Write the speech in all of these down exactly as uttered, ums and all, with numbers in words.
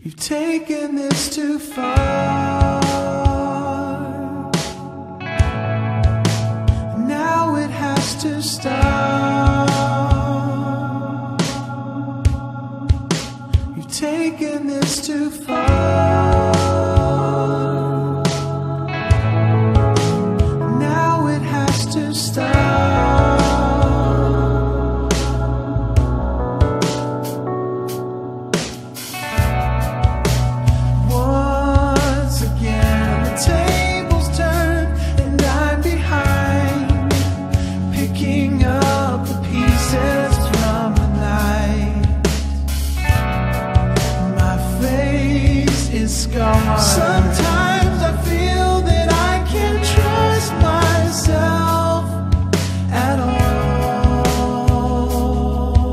You've taken this too far. Now it has to stop. You've taken this too far. Now it has to stop. Sometimes I feel that I can't trust myself at all.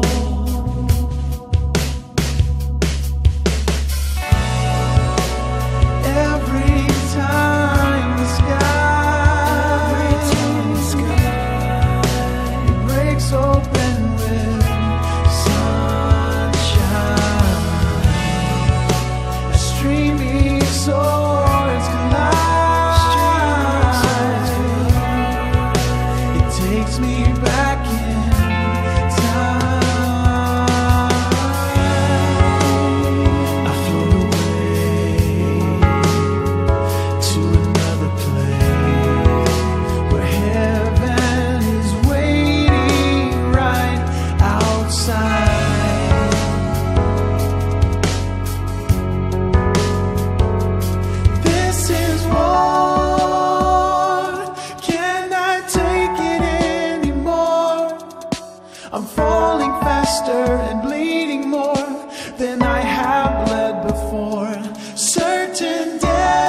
Every time the sky, it breaks open with sunshine, a streamy swords collide. It takes me back in time. I float away to another place where heaven is waiting right outside. I'm falling faster and bleeding more than I have bled before. Certain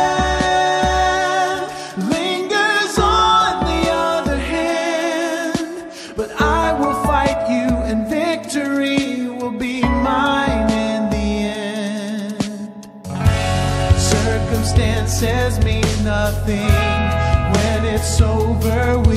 death lingers on the other hand, but I will fight you and victory will be mine in the end. Circumstances mean nothing when it's over with